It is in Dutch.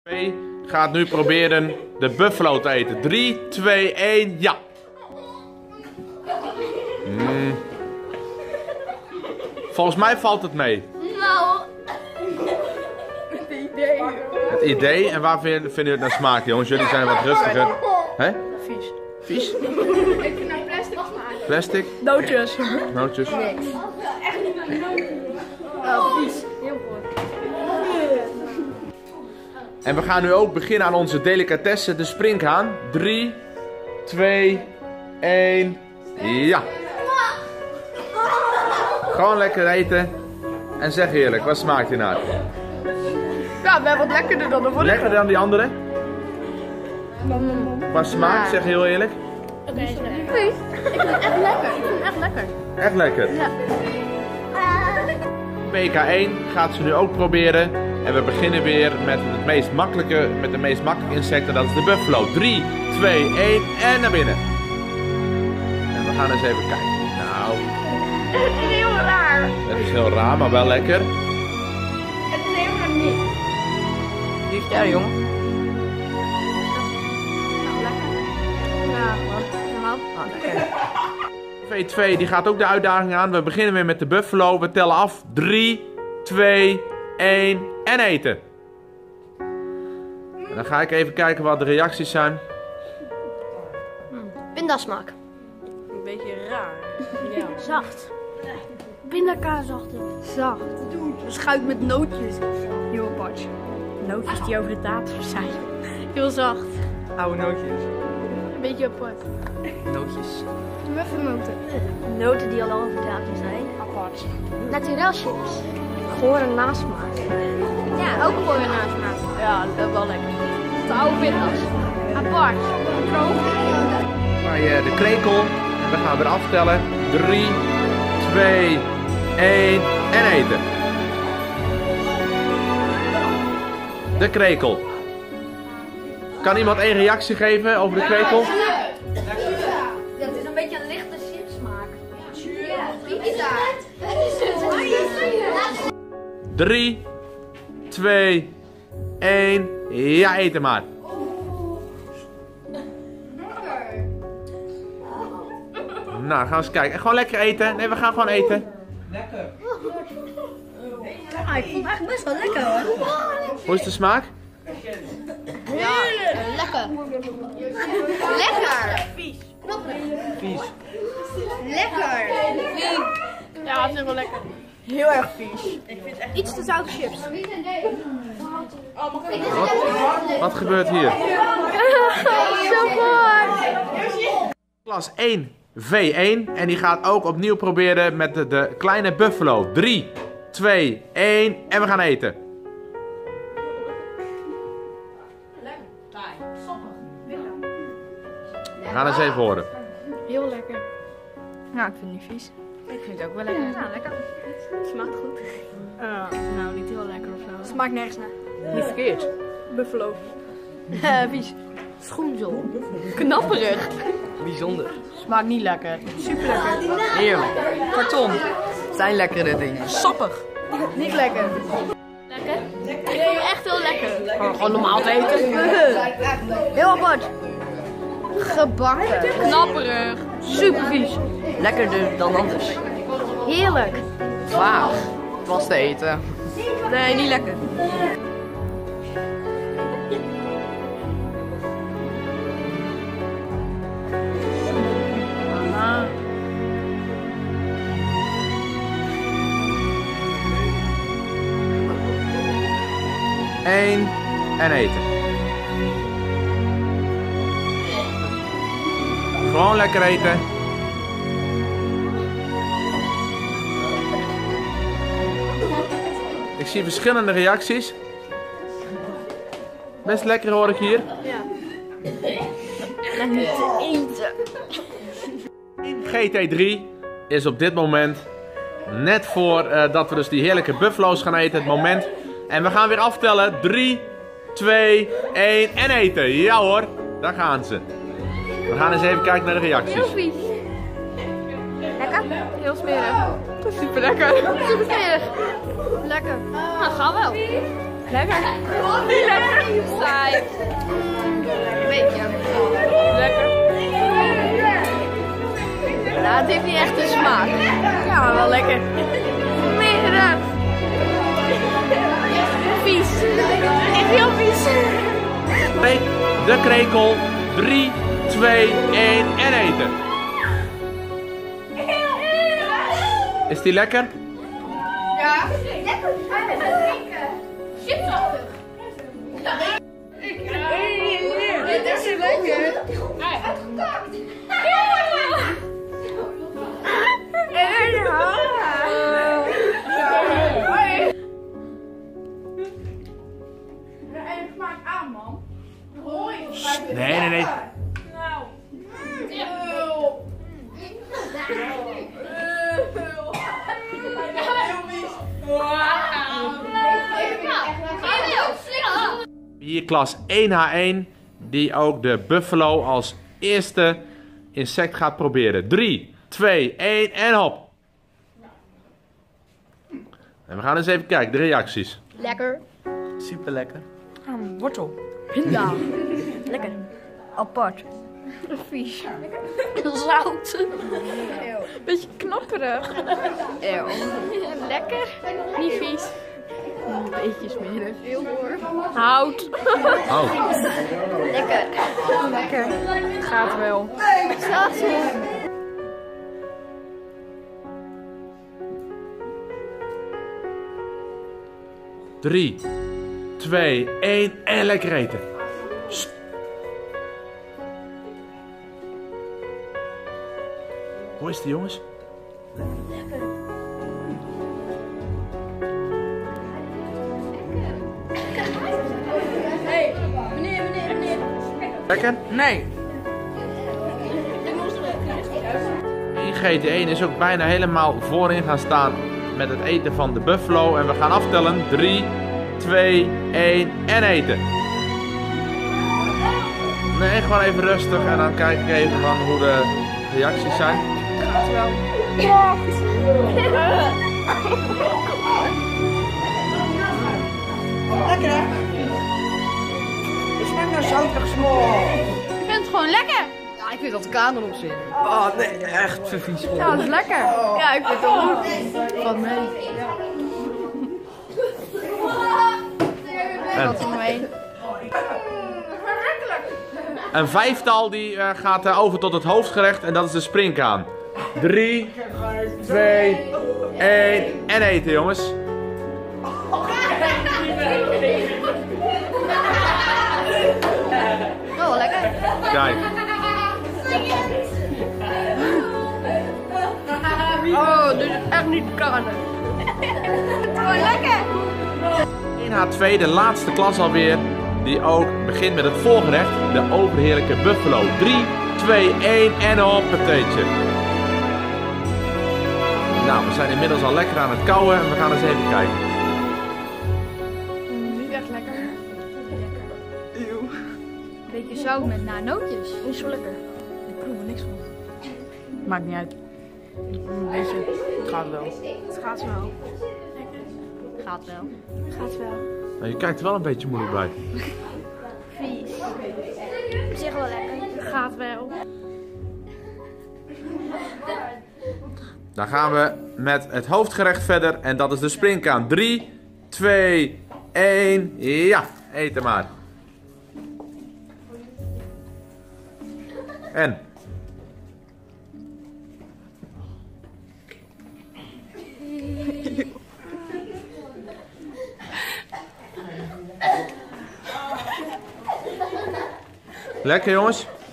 Twee gaat nu proberen de buffalo te eten. 3, 2, 1, ja! Volgens mij valt het mee. Nou, het idee. Het idee? En waar vinden jullie het naar smaak, jongens? Jullie zijn wat rustiger. Hè? Vies. Vies? Ik vind nou plastic smaak. Plastic? Nootjes. Nootjes? Niks. Oh, vies. Heel goed. En we gaan nu ook beginnen aan onze delicatesse, de springhaan. 3, 2, 1, ja! Gewoon lekker eten. En zeg eerlijk, wat smaakt hij nou? Ja, we hebben wat lekkerder dan de vorige. Lekkerder dan die andere? Wat smaakt, zeg heel eerlijk? Oké, nee. Ik vind het echt lekker. Ik vind het echt lekker. Echt lekker. Ja. PK1 gaat ze nu ook proberen. En we beginnen weer met het meest makkelijke, met de meest makkelijke insecten, dat is de buffalo. 3, 2, 1 en naar binnen. En we gaan eens even kijken. Nou, Het is heel raar. het is heel raar, maar wel lekker. Het is helemaal niet. Wie is jij, jongen? Nou, lekker. Ja, gewoon. V2 die gaat ook de uitdaging aan. We beginnen weer met de buffalo. We tellen af. 3, 2, 1 en eten. En dan ga ik even kijken wat de reacties zijn. Pindasmaak. Een beetje raar. Ja. Zacht. Pindakaaszacht. Zacht. Schuit met nootjes. Heel apart. Nootjes die over de tater zijn. Heel zacht. Oude nootjes. Een beetje apart. Nootjes. Muffennoten. Noten die al lang over datum zijn. Apart. Naturel chips. Gore nasmaak. Ja, ook gewoon een nasmaak. Ja, dat is wel lekker. De oude pindas. Apart. Droog. Maar de krekel. En we gaan weer aftellen. 3, 2, 1 en eten. De krekel. Kan iemand één reactie geven over de krekel? Dat is een beetje een lichte chipsmaak. 3, 2, 1. Ja, eten maar. Nou, gaan we eens kijken. En gewoon lekker eten. Nee, we gaan gewoon eten. Ah, ik vond het eigenlijk best wel lekker hoor. Hoe is de smaak? Ja, lekker. Lekker. Vies. Lekker. Ja, het is wel lekker. Heel erg vies. Iets te zoute chips. Wat gebeurt hier? Zo goed. Klas 1 V1. En die gaat ook opnieuw proberen met de kleine buffalo. 3, 2, 1. En we gaan eten. We gaan eens even horen. Heel lekker. Nou, ik vind het niet vies. Ik vind het ook wel lekker. Nou, lekker. Het smaakt goed. Nou, niet heel lekker of zo. Smaakt nergens naar. Niet verkeerd. Buffalo. Vies. Schoenzel. Knapperig. Bijzonder. Smaakt niet lekker. Super lekker. Heerlijk. Karton. Het zijn lekkere dingen. Sappig. Niet lekker. Lekker? Ik vind het echt heel lekker. Gewoon normaal te eten. Heel apart. Gebakken. Knapperig. Super vies. Lekkerder dan anders. Heerlijk. Vaag. Het was te eten. Nee, niet lekker. Mama. Eén en eten. Gewoon lekker eten. Ik zie verschillende reacties. Best lekker hoor ik hier. En niet te eten. GT3 is op dit moment net voor dat we dus die heerlijke buffalo's gaan eten. Het moment. En we gaan weer aftellen. 3, 2, 1 en eten. Ja hoor, daar gaan ze. We gaan eens even kijken naar de reacties. Heel vies. Lekker? Heel smerig. Super lekker. Super smerig. Lekker. Nou, ga wel. Lekker. Niet lekker. het heeft niet echt een smaak. Ja, maar wel lekker. Mega. Vies. Echt heel vies. De krekel. 3, 2, 1 en eten. Is die lekker? Ja. Chipsachtig. Dit is zo lekker. Maak aan, man. Nee, nee, nee. Hier klas 1H1, die ook de buffalo als eerste insect gaat proberen. 3, 2, 1 en hop. En we gaan eens even kijken, de reacties. Lekker. Super lekker. Wortel. Pinda. Lekker. Apart. Vies. Zout. Beetje knapperig. Eeuw. Lekker. Niet vies. Een beetje smerig. Heel hoor. Hout. Oh. Lekker. Lekker. Gaat wel. Zacht. 3, 2, 1 en lekker eten. Sst. Hoe is die, jongens? Hey, meneer. Lekker? Nee. GT1 is ook bijna helemaal voorin gaan staan met het eten van de buffalo. En we gaan aftellen. 3, 2, 1 en eten. Nee, gewoon even rustig en dan kijk ik even van hoe de reacties zijn. Gaat wel. Lekker hè? Het smaakt naar zoutig smoel. Ik vind het gewoon lekker. Ja, ik vind dat de kader op zit. Oh nee, echt vies. Ja, dat is lekker. Ja, ik vind het wel goed. Van mij. Wat er omheen. Een vijftal die gaat over tot het hoofdgerecht en dat is de springkaan. 3, 2, 1 en eten, jongens. Oh, lekker. Kijk. Oh, dit is echt niet kanen. Gewoon lekker. 1H2, de laatste klas alweer, die ook begint met het voorgerecht, de overheerlijke buffalo. 3, 2, 1 en een hoppateetje. Nou, we zijn inmiddels al lekker aan het kauwen en we gaan eens even kijken. Niet echt lekker. Beetje zout met nootjes. Niet zo lekker. Ik proef er niks van. Maakt niet uit. Een beetje. Het gaat wel. Het gaat wel. Gaat wel. Gaat wel. Nou, je kijkt er wel een beetje moeilijk bij. Vies. Op zich wel lekker. Gaat wel. Dan gaan we met het hoofdgerecht verder en dat is de springkaan. 3, 2, 1, ja, eten maar. En? Lekker, jongens?